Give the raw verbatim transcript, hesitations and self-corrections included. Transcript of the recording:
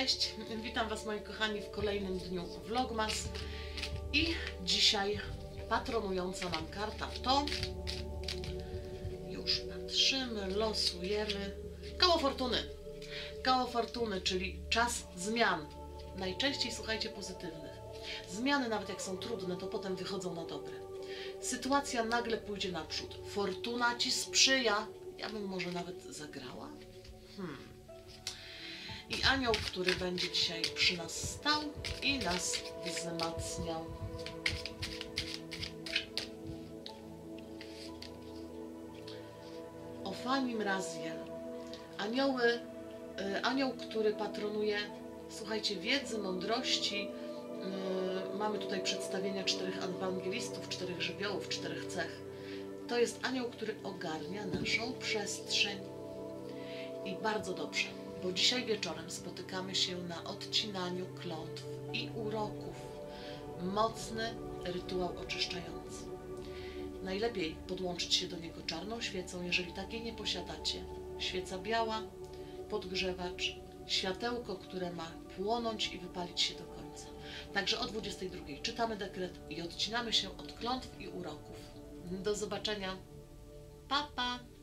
Cześć, witam Was moi kochani w kolejnym dniu Vlogmas i dzisiaj patronująca nam karta to, już patrzymy, losujemy, koło fortuny. Koło fortuny, czyli czas zmian, najczęściej słuchajcie pozytywnych. Zmiany nawet jak są trudne, to potem wychodzą na dobre. Sytuacja nagle pójdzie naprzód, fortuna Ci sprzyja, ja bym może nawet zagrała. Hmm. I anioł, który będzie dzisiaj przy nas stał i nas wzmacniał. Ofanim Raziel. Anioły, y, anioł, który patronuje, słuchajcie, wiedzy, mądrości. Y, mamy tutaj przedstawienia czterech ewangelistów, czterech żywiołów, czterech cech. To jest anioł, który ogarnia naszą przestrzeń. I bardzo dobrze, bo dzisiaj wieczorem spotykamy się na odcinaniu klątw i uroków. Mocny rytuał oczyszczający. Najlepiej podłączyć się do niego czarną świecą, jeżeli takiej nie posiadacie. Świeca biała, podgrzewacz, światełko, które ma płonąć i wypalić się do końca. Także o dwudziestej drugiej czytamy dekret i odcinamy się od klątw i uroków. Do zobaczenia. Pa, pa!